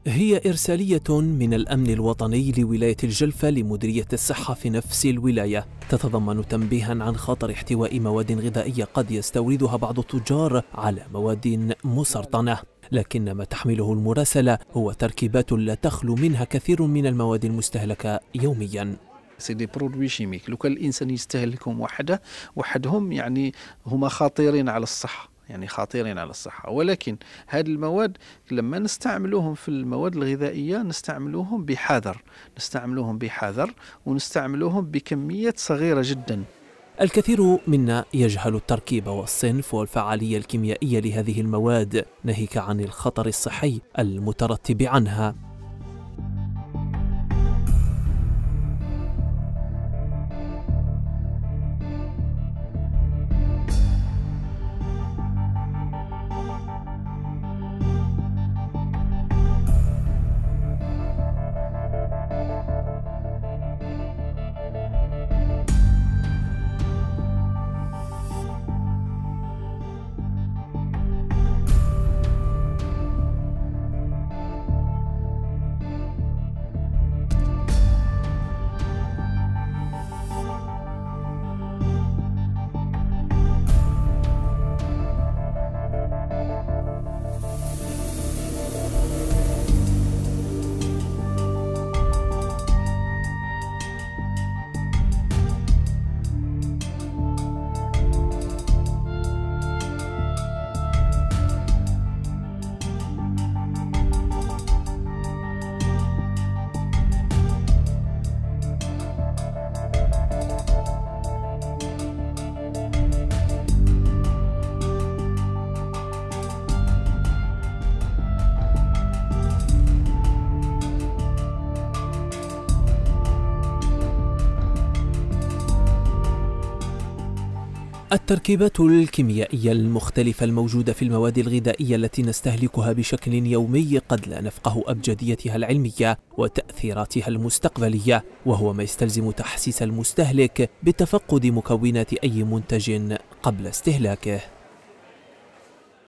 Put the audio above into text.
هي إرسالية من الأمن الوطني لولاية الجلفة لمديرية الصحة في نفس الولاية، تتضمن تنبيها عن خطر احتواء مواد غذائية قد يستوردها بعض التجار على مواد مسرطنة، لكن ما تحمله المراسلة هو تركيبات لا تخلو منها كثير من المواد المستهلكة يوميا. سي دي برودوي شيميك، لو كان الانسان يستهلكهم وحدهم يعني هما خطيرين على الصحه، ولكن هذه المواد لما نستعملوهم في المواد الغذائيه نستعملوهم بحذر ونستعملوهم بكميات صغيره جدا. الكثير منا يجهل التركيب والصنف والفعالية الكيميائية لهذه المواد، ناهيك عن الخطر الصحي المترتب عنها. التركيبات الكيميائية المختلفة الموجودة في المواد الغذائية التي نستهلكها بشكل يومي قد لا نفقه أبجديتها العلمية وتأثيراتها المستقبلية، وهو ما يستلزم تحسيس المستهلك بتفقد مكونات أي منتج قبل استهلاكه.